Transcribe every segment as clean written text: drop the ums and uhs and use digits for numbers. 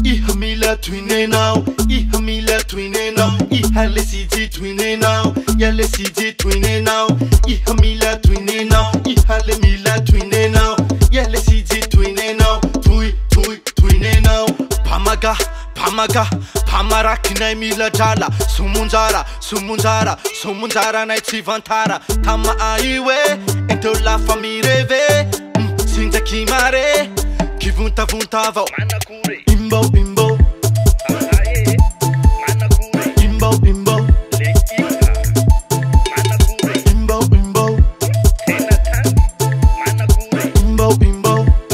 Ihamila twine now, Ihamila twine now, Ihale CG twine now, Yale CG twine now, Ihamila twine now, Ihale Mila twine now, Yale CG twine now, twine now, Pamaga, Pamara kinai mila jala, Sumunzara nai tivantara, Tama aiwe, ento la famille rêve, Sinta kimare, Kivunta vao. Imbo, Imbo, Imbo, Imbo, Imbo, Imbo, Imbo,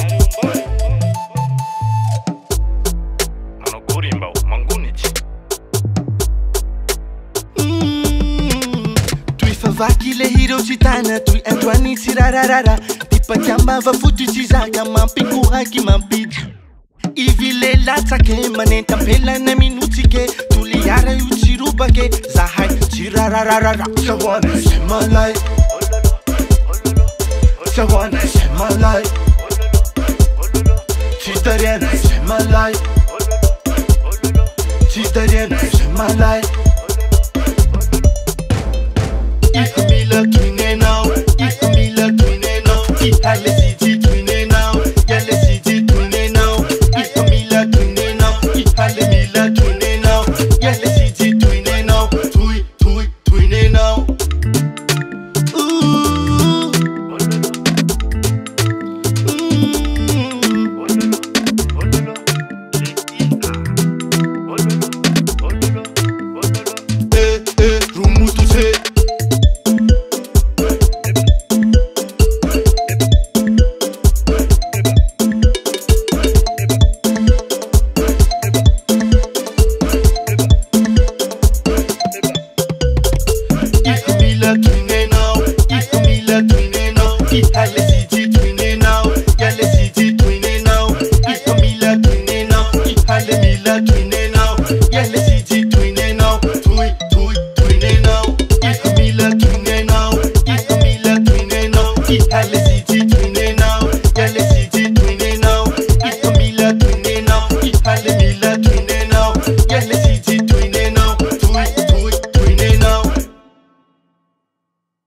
Tui favaki le hiro chitana, tui Antoine sirararara, Tipa chamba va futu chizaka, mampi kuhaki mampi. Ivile latake manenta pela na minutike tuliara uchirubake zahai chirararara Shawana semalai Shawana semalai Chidariana semalai Chidariana semalai Ihamila twine